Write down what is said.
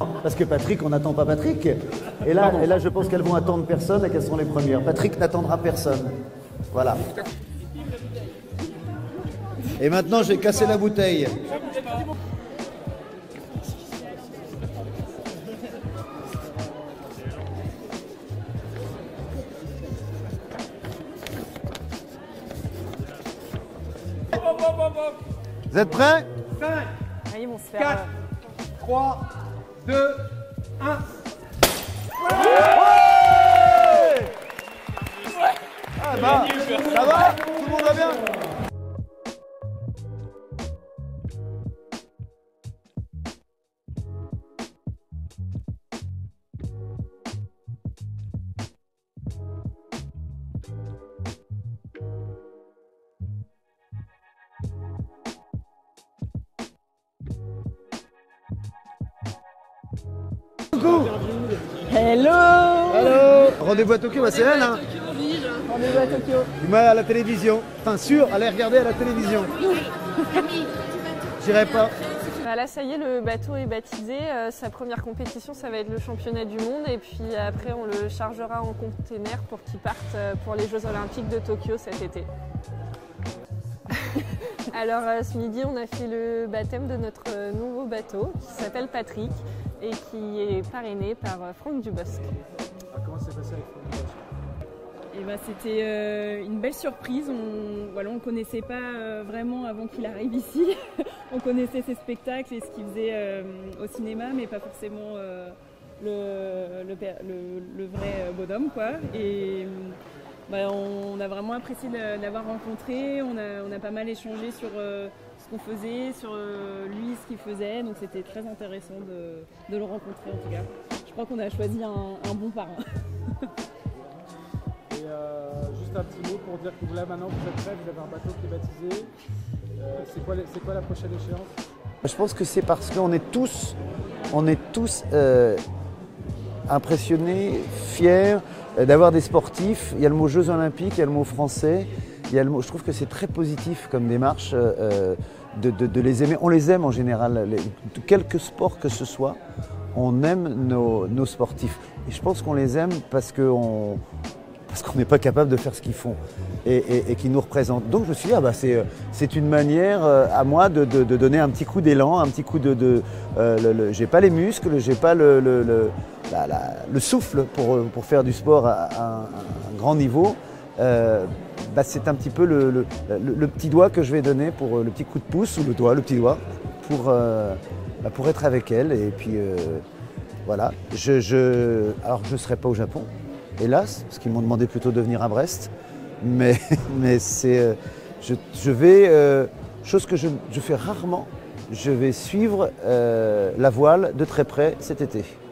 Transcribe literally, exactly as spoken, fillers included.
Parce que Patrick, on n'attend pas Patrick. Et là, et là je pense qu'elles vont attendre personne et qu'elles sont les premières. Patrick n'attendra personne. Voilà. Et maintenant, j'ai cassé la bouteille. Vous êtes prêts? cinq, Allez, on se fait quatre, trois, deux, un. Ah bah, ça va? Tout le monde va bien? Coucou. Hello. Hello. Rendez-vous à Tokyo, bah c'est elle hein. Rendez-vous à Tokyo. Du mal à la télévision. Enfin sûr, allez regarder à la télévision. J'irai pas. Bah là, ça y est, le bateau est baptisé. Euh, sa première compétition, ça va être le championnat du monde. Et puis après, on le chargera en container pour qu'il parte euh, pour les Jeux Olympiques de Tokyo cet été. Alors euh, ce midi, on a fait le baptême de notre euh, nouveau bateau qui s'appelle Patrick et qui est parrainé par euh, Franck Dubosc. Comment ça s'est passé avec Franck Dubosc? Et bah, c'était euh, une belle surprise. On voilà, on connaissait pas euh, vraiment avant qu'il arrive ici. On connaissait ses spectacles et ce qu'il faisait euh, au cinéma, mais pas forcément euh, le, le, le, le vrai bonhomme, quoi. Et bah, on a vraiment apprécié de l'avoir rencontré. On a, on a pas mal échangé sur euh, ce qu'on faisait, sur euh, lui, ce qu'il faisait. Donc c'était très intéressant de, de le rencontrer en tout cas. Je crois qu'on a choisi un, un bon parrain. Et euh, juste un petit mot pour dire que là maintenant vous êtes prêts, vous avez un bateau qui est baptisé. Euh, c'est quoi, c'est quoi la prochaine échéance? Je pense que c'est parce qu'on est tous, on est tous euh, impressionnés, fiers euh, d'avoir des sportifs. Il y a le mot Jeux Olympiques, il y a le mot français. Il y a le mot, je trouve que c'est très positif comme démarche euh, de, de, de les aimer. On les aime en général, les, quelque sport que ce soit, on aime nos, nos sportifs. Et je pense qu'on les aime parce qu'on parce qu'on n'est pas capable de faire ce qu'ils font et, et, et qu'ils nous représentent. Donc je me suis dit, ah bah c'est, c'est une manière euh, à moi de, de, de donner un petit coup d'élan, un petit coup de... de euh, le, le, j'ai pas les muscles, j'ai pas le, le, le, la, la, le souffle pour, pour faire du sport à, à, un, à un grand niveau. Euh, bah c'est un petit peu le, le, le, le petit doigt que je vais donner, pour le petit coup de pouce, ou le doigt, le petit doigt, pour, euh, bah pour être avec elle. Et puis euh, voilà, je, je, alors je ne serai pas au Japon, hélas, parce qu'ils m'ont demandé plutôt de venir à Brest, mais, mais c'est, je, je vais, euh, chose que je, je fais rarement, je vais suivre euh, la voile de très près cet été.